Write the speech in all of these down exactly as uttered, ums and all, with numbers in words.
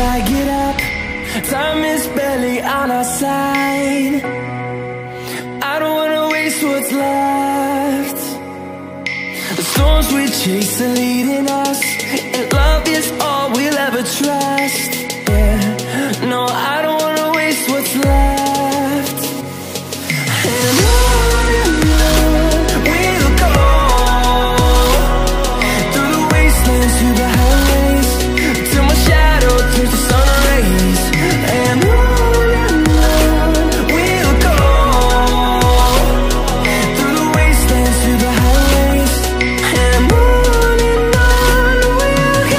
I get up, time is barely on our side. I don't wanna waste what's left. The storms we chase are leading us, and love is all we'll ever trust. Yeah, no, I don't wanna waste what's left. And on and on we'll go, through the wastelands, through the highways, till my shadow turns to sun rays. And on and on we'll go, through the wastelands, through the highways. And on and on we'll go.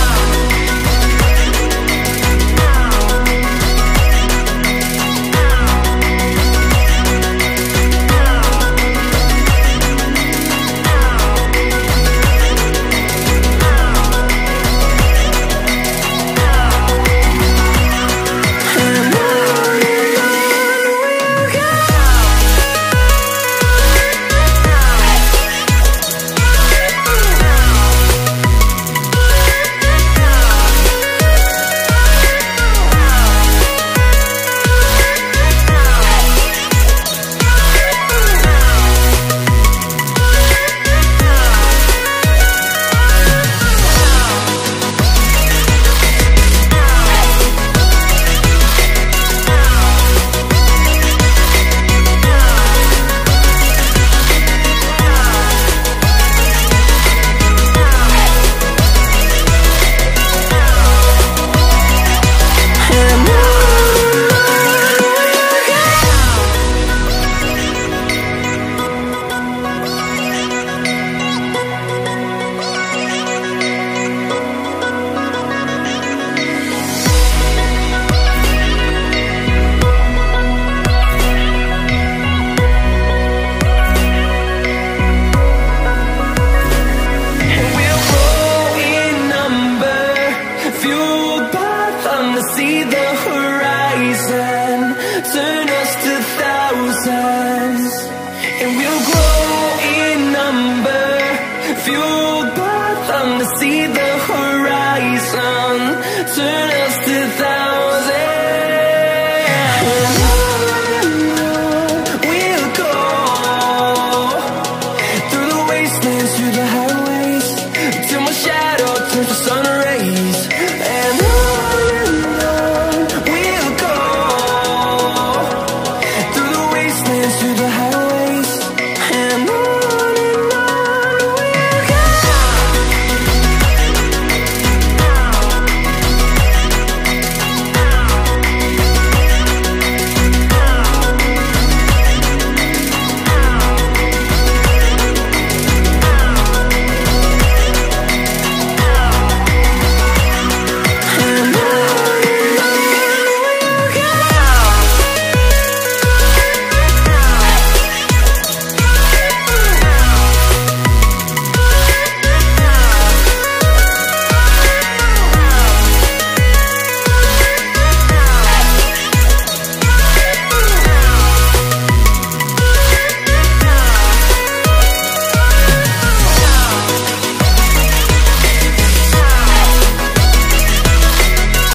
See the horizon, turn us to thousands, and we'll grow in number, fueled by them to see the horizon, turn us